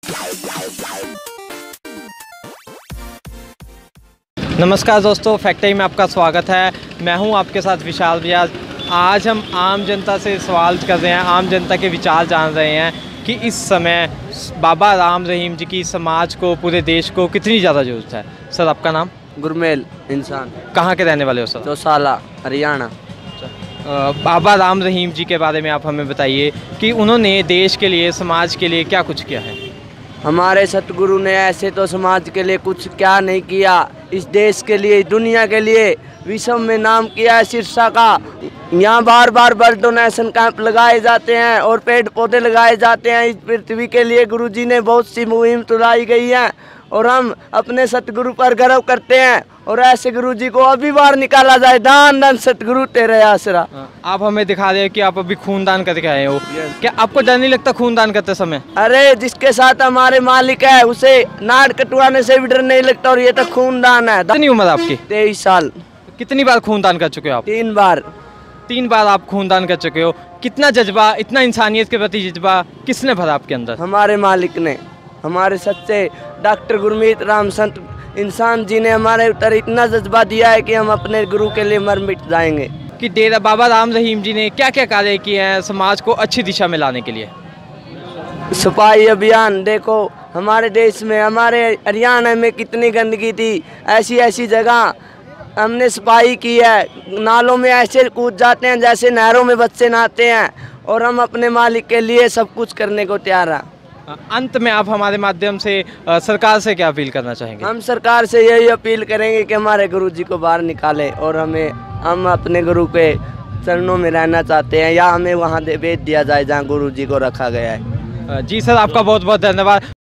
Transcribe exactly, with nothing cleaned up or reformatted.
नमस्कार दोस्तों, फैक्ट्री में आपका स्वागत है। मैं हूं आपके साथ विशाल रियाज। आज हम आम जनता से सवाल कर रहे हैं, आम जनता के विचार जान रहे हैं कि इस समय बाबा राम रहीम जी की समाज को, पूरे देश को कितनी ज़्यादा ज़रूरत है। सर, आपका नाम? गुरमेल इंसान। कहाँ के रहने वाले हो सर? चौसाला, हरियाणा। बाबा राम रहीम जी के बारे में आप हमें बताइए कि उन्होंने देश के लिए, समाज के लिए क्या कुछ किया है। हमारे सतगुरु ने ऐसे तो समाज के लिए कुछ क्या नहीं किया, इस देश के लिए, दुनिया के लिए विश्व में नाम किया है सिरसा का। यहाँ बार बार ब्लड डोनेशन कैंप लगाए जाते हैं और पेड़ पौधे लगाए जाते हैं। इस पृथ्वी के लिए गुरुजी ने बहुत सी मुहिम चलाई गई है और हम अपने सतगुरु पर गर्व करते हैं और ऐसे गुरुजी को अभी बार निकाला जाए। दान दान सतगुरु तेरे आसरा। आप हमें दिखा रहे हैं कि आप अभी खूनदान करके आए हो। क्या आपको डर नहीं लगता खूनदान करते समय? अरे, जिसके साथ हमारे मालिक है उसे नाड़ कटवाने से भी डर नहीं लगता, और ये तो खूनदान है। कितनी उम्र आपकी? तेईस साल। कितनी बार खूनदान कर चुके हो आप? तीन बार। तीन बार आप खूनदान कर चुके हो। कितना जज्बा, इतना इंसानियत के प्रति जज्बा किसने भरा आपके अंदर? हमारे मालिक ने, हमारे सच्चे डॉक्टर गुरमीत राम संत इंसान जी ने हमारे ऊपर इतना जज्बा दिया है कि हम अपने गुरु के लिए मर मिट जाएंगे। कि डेरा बाबा राम रहीम जी ने क्या क्या कार्य किए हैं समाज को अच्छी दिशा में लाने के लिए? सफाई अभियान देखो, हमारे देश में, हमारे हरियाणा में कितनी गंदगी थी। ऐसी ऐसी जगह हमने सफाई की है। नालों में ऐसे कूद जाते हैं जैसे नहरों में बच्चे नहाते हैं, और हम अपने मालिक के लिए सब कुछ करने को तैयार हैं। अंत में आप हमारे माध्यम से आ, सरकार से क्या अपील करना चाहेंगे? हम सरकार से यही अपील करेंगे कि हमारे गुरुजी को बाहर निकाले, और हमें, हम अपने गुरु के चरणों में रहना चाहते हैं, या हमें वहाँ भेज दिया जाए जहाँ गुरुजी को रखा गया है। जी सर, आपका बहुत बहुत धन्यवाद।